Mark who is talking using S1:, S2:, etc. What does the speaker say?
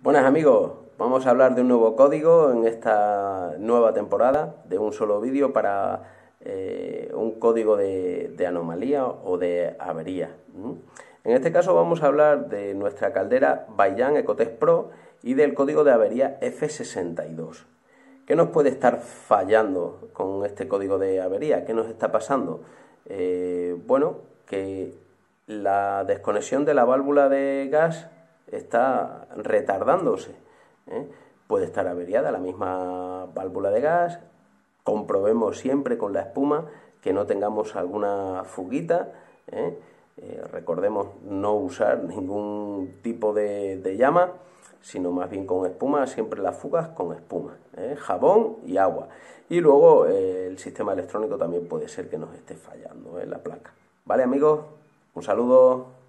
S1: Buenas amigos, vamos a hablar de un nuevo código en esta nueva temporada, de un solo vídeo para un código de anomalía o de avería. En este caso vamos a hablar de nuestra caldera Baiyan Ecotec Pro y del código de avería F62. ¿Qué nos puede estar fallando con este código de avería? ¿Qué nos está pasando? Bueno, que la desconexión de la válvula de gas está retardándose. Puede estar averiada la misma válvula de gas. Comprobemos siempre con la espuma que no tengamos alguna fuguita. Recordemos no usar ningún tipo de llama, sino más bien con espuma, siempre las fugas con espuma, jabón y agua. Y luego el sistema electrónico también puede ser que nos esté fallando, la placa. ¿Vale, amigos? Un saludo.